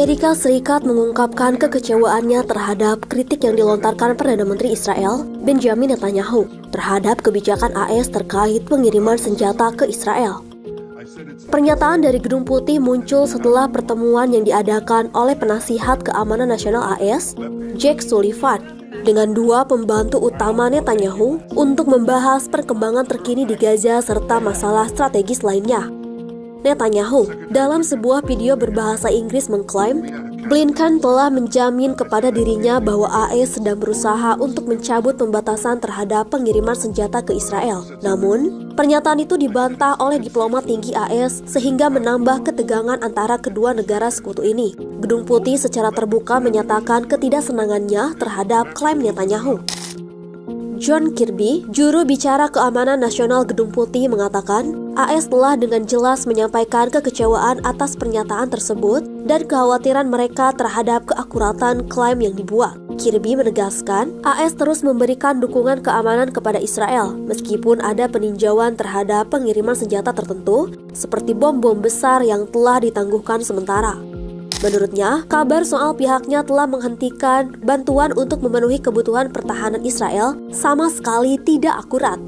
Amerika Serikat mengungkapkan kekecewaannya terhadap kritik yang dilontarkan Perdana Menteri Israel, Benjamin Netanyahu, terhadap kebijakan AS terkait pengiriman senjata ke Israel. Pernyataan dari Gedung Putih muncul setelah pertemuan yang diadakan oleh Penasihat Keamanan Nasional AS, Jake Sullivan, dengan dua pembantu utama Netanyahu untuk membahas perkembangan terkini di Gaza serta masalah strategis lainnya. Netanyahu dalam sebuah video berbahasa Inggris mengklaim Blinken telah menjamin kepada dirinya bahwa AS sedang berusaha untuk mencabut pembatasan terhadap pengiriman senjata ke Israel. Namun, pernyataan itu dibantah oleh diplomat tinggi AS sehingga menambah ketegangan antara kedua negara sekutu ini. Gedung Putih secara terbuka menyatakan ketidaksenangannya terhadap klaim Netanyahu. John Kirby, juru bicara keamanan nasional Gedung Putih, mengatakan AS telah dengan jelas menyampaikan kekecewaan atas pernyataan tersebut dan kekhawatiran mereka terhadap keakuratan klaim yang dibuat. Kirby menegaskan AS terus memberikan dukungan keamanan kepada Israel meskipun ada peninjauan terhadap pengiriman senjata tertentu seperti bom-bom besar yang telah ditangguhkan sementara. Menurutnya, kabar soal pihaknya telah menghentikan bantuan untuk memenuhi kebutuhan pertahanan Israel sama sekali tidak akurat.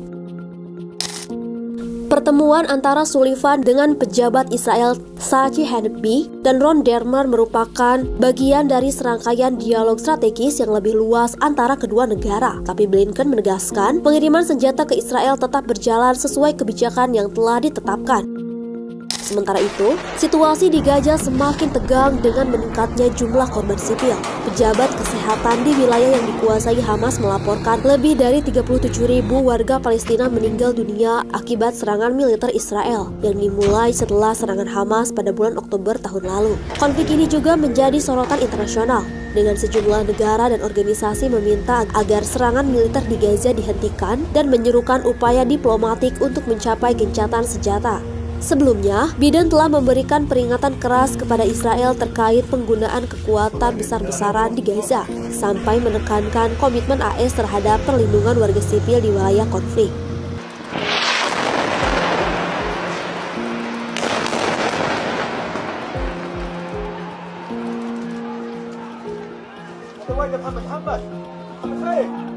Pertemuan antara Sullivan dengan pejabat Israel Tzachi Hanpi dan Ron Dermer merupakan bagian dari serangkaian dialog strategis yang lebih luas antara kedua negara. Tapi Blinken menegaskan pengiriman senjata ke Israel tetap berjalan sesuai kebijakan yang telah ditetapkan. Sementara itu, situasi di Gaza semakin tegang dengan meningkatnya jumlah korban sipil. Pejabat kesehatan di wilayah yang dikuasai Hamas melaporkan lebih dari 37.000 warga Palestina meninggal dunia akibat serangan militer Israel yang dimulai setelah serangan Hamas pada bulan Oktober tahun lalu. Konflik ini juga menjadi sorotan internasional, dengan sejumlah negara dan organisasi meminta agar serangan militer di Gaza dihentikan dan menyerukan upaya diplomatik untuk mencapai gencatan senjata. Sebelumnya, Biden telah memberikan peringatan keras kepada Israel terkait penggunaan kekuatan besar-besaran di Gaza, sampai menekankan komitmen AS terhadap perlindungan warga sipil di wilayah konflik. محمد